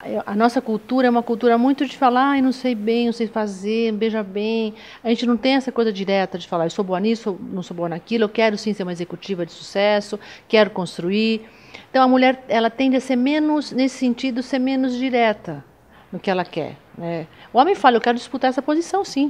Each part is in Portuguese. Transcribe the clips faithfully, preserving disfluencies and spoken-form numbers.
A nossa cultura é uma cultura muito de falar, ai, não sei bem, não sei fazer, beija bem. A gente não tem essa coisa direta de falar, eu sou boa nisso, não sou boa naquilo, eu quero sim ser uma executiva de sucesso, quero construir. Então a mulher, ela tende a ser menos, nesse sentido, ser menos direta no que ela quer, né? O homem fala, eu quero disputar essa posição, sim.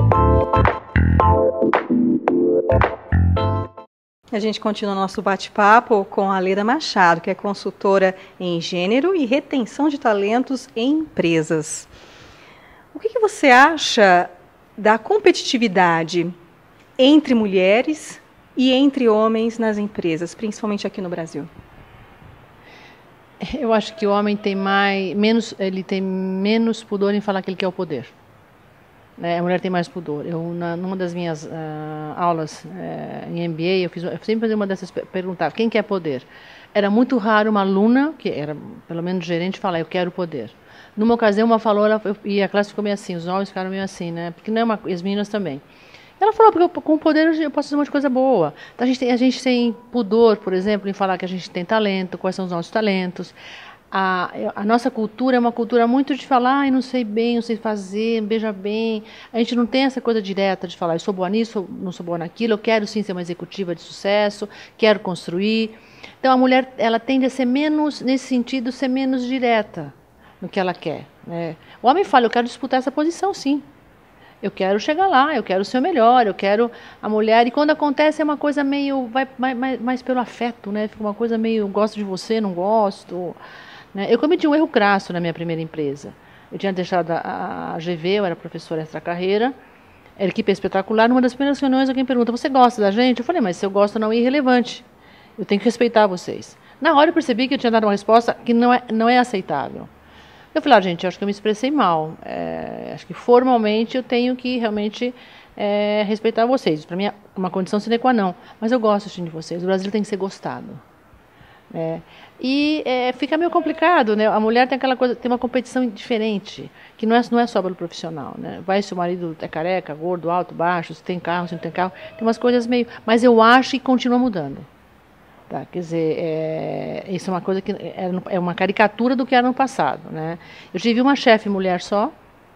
A gente continua nosso bate-papo com a Leda Machado, que é consultora em gênero e retenção de talentos em empresas. O que, que você acha da competitividade entre mulheres e entre homens nas empresas, principalmente aqui no Brasil? Eu acho que o homem tem mais, menos, ele tem menos pudor em falar que ele quer o poder. A mulher tem mais pudor. Eu, na, numa das minhas uh, aulas uh, em M B A, eu, fiz, eu sempre fazia uma dessas perguntas, quem quer poder? Era muito raro uma aluna, que era pelo menos gerente, falar, eu quero poder. Numa ocasião, uma falou, ela, e a classe ficou meio assim, os homens ficaram meio assim, né? Porque não é uma, as meninas também. Ela falou, porque eu, com o poder eu posso fazer um monte de coisa boa. Então, a gente, tem, a gente tem pudor, por exemplo, em falar que a gente tem talento, quais são os nossos talentos. A, a nossa cultura é uma cultura muito de falar, ai, não sei bem, não sei fazer, beija bem. A gente não tem essa coisa direta de falar, eu sou boa nisso, não sou boa naquilo, eu quero sim ser uma executiva de sucesso, quero construir. Então a mulher, ela tende a ser menos, nesse sentido, ser menos direta no que ela quer, né? O homem fala, eu quero disputar essa posição, sim. Eu quero chegar lá, eu quero ser o melhor, eu quero a mulher. E quando acontece é uma coisa meio, vai mais, mais pelo afeto, né? Fica uma coisa meio, gosto de você, não gosto. Eu cometi um erro crasso na minha primeira empresa. Eu tinha deixado a, a G V, eu era professora extra-carreira, a equipe é espetacular. Numa das primeiras reuniões, alguém pergunta, você gosta da gente? Eu falei, mas se eu gosto não é irrelevante. Eu tenho que respeitar vocês. Na hora eu percebi que eu tinha dado uma resposta que não é, não é aceitável. Eu falei, ah, gente, eu acho que eu me expressei mal. É, acho que formalmente eu tenho que realmente é, respeitar vocês. Para mim é uma condição sine qua non. Mas eu gosto assim, de vocês. O Brasil tem que ser gostado. É, e é, fica meio complicado, né? A mulher tem aquela coisa, tem uma competição diferente, que não é, não é só pelo profissional, né? Vai se o marido é careca, gordo, alto, baixo, se tem carro, se não tem carro, tem umas coisas meio... Mas eu acho que continua mudando. Tá? Quer dizer, é, isso é uma coisa que é, é uma caricatura do que era no passado, né? Eu tive uma chefe mulher só,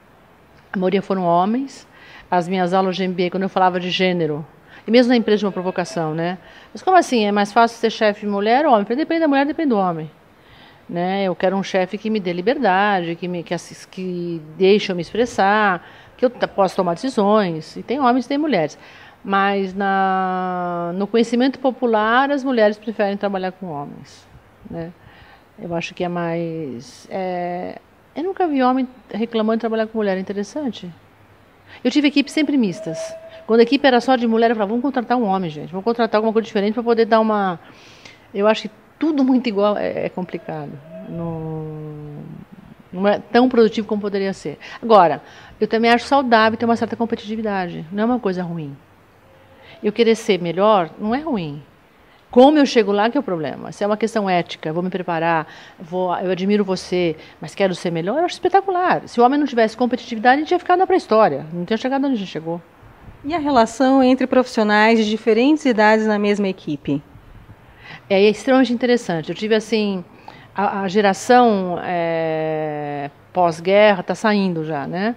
a maioria foram homens. As minhas aulas de M B A, quando eu falava de gênero, e mesmo na empresa de uma provocação, né? Mas como assim? É mais fácil ser chefe mulher ou homem? Depende da mulher, depende do homem. Né? Eu quero um chefe que me dê liberdade, que, me, que, que deixe eu me expressar, que eu possa tomar decisões. E tem homens e tem mulheres. Mas na, no conhecimento popular, as mulheres preferem trabalhar com homens. Né? Eu acho que é mais... É, eu nunca vi homem reclamando de trabalhar com mulher. É interessante. Eu tive equipes sempre mistas. Quando a equipe era só de mulher, eu falava, vamos contratar um homem, gente. Vamos contratar alguma coisa diferente para poder dar uma... Eu acho que tudo muito igual é, é complicado. Não, não é tão produtivo como poderia ser. Agora, eu também acho saudável ter uma certa competitividade. Não é uma coisa ruim. Eu querer ser melhor não é ruim. Como eu chego lá que é o problema. Se é uma questão ética, vou me preparar, vou, eu admiro você, mas quero ser melhor, eu acho espetacular. Se o homem não tivesse competitividade, a gente ia ficar na pré-história. Não tinha chegado onde a gente chegou. E a relação entre profissionais de diferentes idades na mesma equipe? É extremamente interessante. Eu tive assim, a, a geração é, pós-guerra está saindo já, né?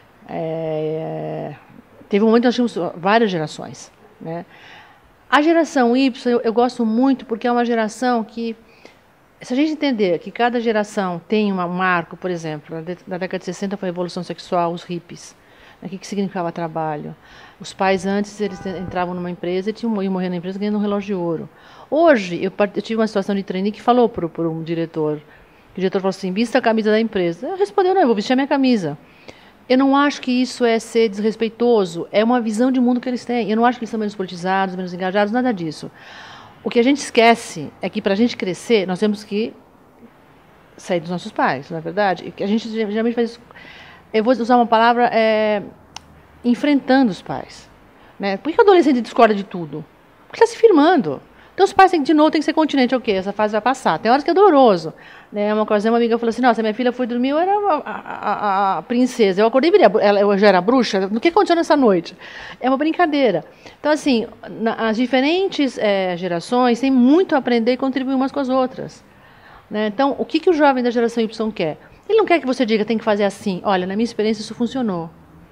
É, teve um momento que nós tínhamos várias gerações, né? A geração Y eu, eu gosto muito porque é uma geração que, se a gente entender que cada geração tem uma, um marco, por exemplo, na década de sessenta foi a Revolução Sexual, os hippies. O que, que significava trabalho? Os pais antes eles entravam numa empresa e tinham iam morrer na empresa ganhando um relógio de ouro. Hoje, eu, eu tive uma situação de trainee que falou para um diretor, o diretor falou assim, vista a camisa da empresa. Eu respondi, não, eu vou vestir a minha camisa. Eu não acho que isso é ser desrespeitoso, é uma visão de mundo que eles têm. Eu não acho que eles são menos politizados, menos engajados, nada disso. O que a gente esquece é que para a gente crescer, nós temos que sair dos nossos pais, não é verdade? A gente geralmente faz isso. Eu vou usar uma palavra, é, enfrentando os pais. Né? Por que o adolescente discorda de tudo? Porque está se firmando. Então os pais, têm, de novo, tem que ser continente. Ok, essa fase vai passar. Tem horas que é doloroso. Né? Uma coisa, uma amiga falou assim, nossa, minha filha foi dormir, eu era a, a, a, a princesa. Eu acordei, ela, eu já era bruxa. O que aconteceu nessa noite? É uma brincadeira. Então, assim, na, as diferentes é, gerações têm muito a aprender e contribuir umas com as outras. Né? Então, o que, que o jovem da geração Y quer? Ele não quer que você diga, tem que fazer assim. Olha, na minha experiência isso funcionou.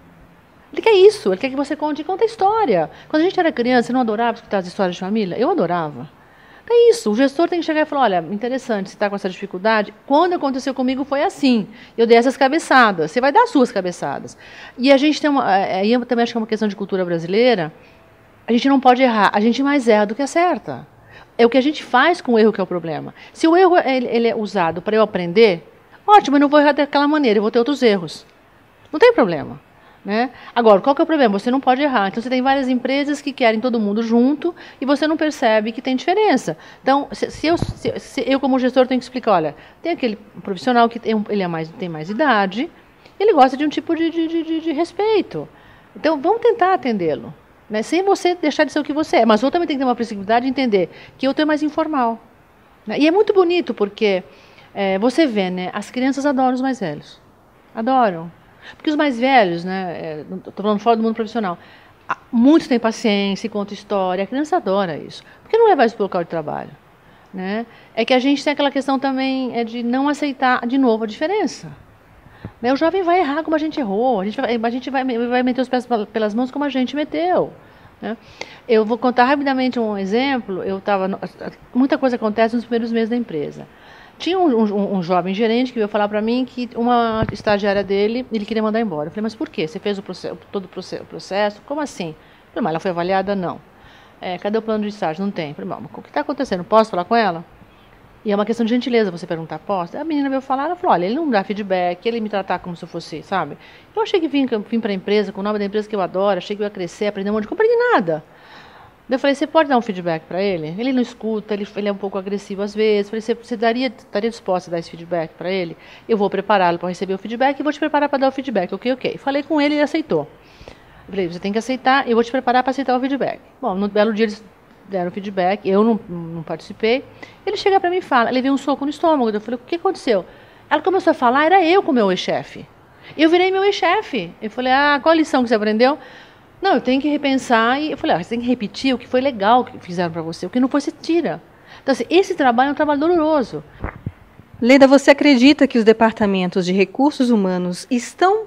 Ele quer isso, ele quer que você conte, conta a história. Quando a gente era criança, você não adorava escutar as histórias de família? Eu adorava. É isso, o gestor tem que chegar e falar, olha, interessante, você está com essa dificuldade, quando aconteceu comigo foi assim, eu dei essas cabeçadas, você vai dar as suas cabeçadas. E a gente tem uma, aí eu também acho que é uma questão de cultura brasileira, a gente não pode errar, a gente mais erra do que acerta. É o que a gente faz com o erro que é o problema. Se o erro ele, ele é usado para eu aprender, ótimo, eu não vou errar daquela maneira, eu vou ter outros erros. Não tem problema. Né? Agora, qual que é o problema? Você não pode errar. Então, você tem várias empresas que querem todo mundo junto e você não percebe que tem diferença. Então, se, se, eu, se, se eu, como gestor, tenho que explicar, olha, tem aquele profissional que tem, ele é mais, tem mais idade, ele gosta de um tipo de, de, de, de respeito. Então, vamos tentar atendê-lo, né? Sem você deixar de ser o que você é. Mas eu também tenho que ter uma flexibilidade de entender que eu tenho mais informal. Né? E é muito bonito porque é, você vê, né, as crianças adoram os mais velhos. Adoram. Porque os mais velhos, né, estou falando fora do mundo profissional, muitos têm paciência e contam história, a criança adora isso. Por que não levar isso para o local de trabalho? Né? É que a gente tem aquela questão também é de não aceitar de novo a diferença. Né? O jovem vai errar como a gente errou, a gente vai, a gente vai, vai meter os pés pelas mãos como a gente meteu. Né? Eu vou contar rapidamente um exemplo, eu tava, muita coisa acontece nos primeiros meses da empresa. Tinha um, um, um jovem gerente que veio falar para mim que uma estagiária dele, ele queria mandar embora. Eu falei, mas por quê? Você fez o processo, todo o processo, processo? Como assim? Eu falei, mas ela foi avaliada? Não. É, cadê o plano de estágio? Não tem. Eu falei, mas o que está acontecendo? Posso falar com ela? E é uma questão de gentileza você perguntar, posso? A menina veio falar, ela falou, olha, ele não dá feedback, ele me tratar como se eu fosse, sabe? Eu achei que vim, vim para a empresa, com o nome da empresa que eu adoro, achei que eu ia crescer, aprender um monte de coisa, não aprendi nada. Eu falei, você pode dar um feedback para ele? Ele não escuta, ele, ele é um pouco agressivo às vezes. Eu falei, você, você daria, estaria disposta a dar esse feedback para ele? Eu vou prepará-lo para receber o feedback e vou te preparar para dar o feedback. Ok, ok. Falei com ele e ele aceitou. Eu falei, você tem que aceitar, eu vou te preparar para aceitar o feedback. Bom, no belo dia eles deram o feedback, eu não, não participei. Ele chega para mim e fala, levei um soco no estômago. Eu falei, o que aconteceu? Ela começou a falar, era eu com o meu ex-chefe. Eu virei meu ex-chefe. Eu falei, ah, qual a lição que você aprendeu? Não, eu tenho que repensar e eu falei, ah, você tem que repetir o que foi legal que fizeram para você, o que não foi, você tira. Então, assim, esse trabalho é um trabalho doloroso. Leda, você acredita que os departamentos de recursos humanos estão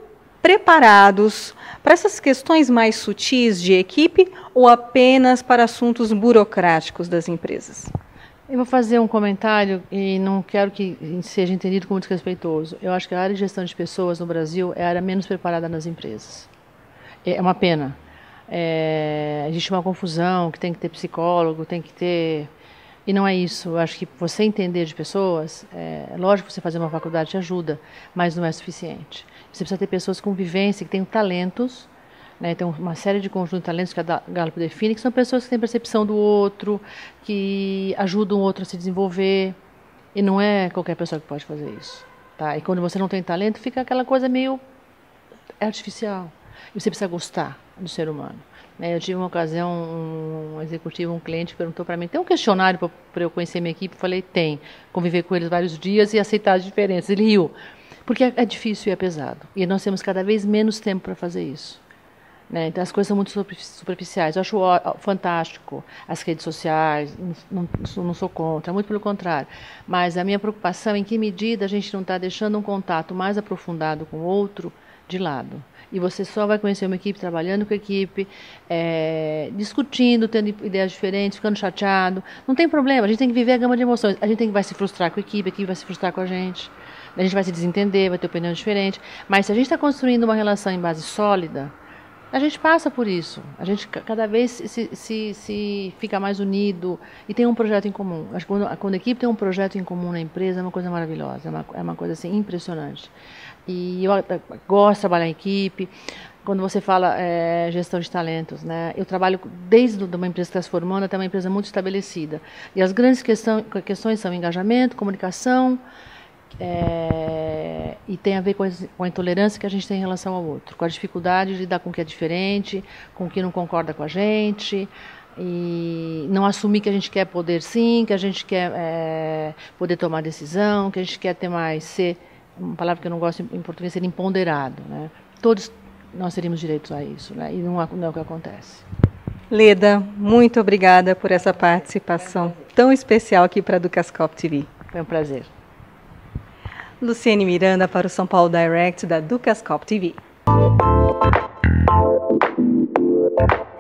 preparados para essas questões mais sutis de equipe ou apenas para assuntos burocráticos das empresas? Eu vou fazer um comentário e não quero que seja entendido como desrespeitoso. Eu acho que a área de gestão de pessoas no Brasil é a área menos preparada nas empresas. É uma pena. É, existe uma confusão que tem que ter psicólogo, tem que ter... E não é isso. Eu acho que você entender de pessoas, é lógico que você fazer uma faculdade te ajuda, mas não é suficiente. Você precisa ter pessoas com vivência, que tenham talentos, né, tem uma série de conjuntos de talentos que a Gallup define, que são pessoas que têm percepção do outro, que ajudam o outro a se desenvolver, e não é qualquer pessoa que pode fazer isso. Tá? E quando você não tem talento, fica aquela coisa meio artificial. E você precisa gostar do ser humano. Eu tive uma ocasião, um executivo, um cliente perguntou para mim, tem um questionário para eu conhecer minha equipe? Eu falei, tem. Conviver com eles vários dias e aceitar as diferenças. Ele riu. Porque é difícil e é pesado. E nós temos cada vez menos tempo para fazer isso. Né? Então as coisas são muito superficiais. Eu acho fantástico as redes sociais, não, não, não sou contra, muito pelo contrário. Mas a minha preocupação é em que medida a gente não está deixando um contato mais aprofundado com o outro de lado. E você só vai conhecer uma equipe trabalhando com a equipe, é, discutindo, tendo ideias diferentes, ficando chateado. Não tem problema, a gente tem que viver a gama de emoções. A gente tem que vai se frustrar com a equipe, a equipe vai se frustrar com a gente. A gente vai se desentender, vai ter opinião diferente. Mas se a gente está construindo uma relação em base sólida, a gente passa por isso. A gente cada vez se, se, se fica mais unido e tem um projeto em comum. Acho que quando, quando a equipe tem um projeto em comum na empresa, é uma coisa maravilhosa, é uma, é uma coisa assim, impressionante. E eu gosto de trabalhar em equipe. Quando você fala é, gestão de talentos, né? Eu trabalho desde uma empresa que está se formando até uma empresa muito estabelecida. E as grandes questão, questões são engajamento, comunicação, é, e tem a ver com a, com a intolerância que a gente tem em relação ao outro, com a dificuldade de lidar com o que é diferente, com o que não concorda com a gente, e não assumir que a gente quer poder sim, que a gente quer é, poder tomar decisão, que a gente quer ter mais ser, uma palavra que eu não gosto em português, ser empoderado, né? Todos nós teríamos direitos a isso, né? E não, não é o que acontece. Leda, muito obrigada por essa participação tão especial aqui para a Ducascope T V. Foi um prazer. Luciene Miranda para o São Paulo Direct da Dukascop T V.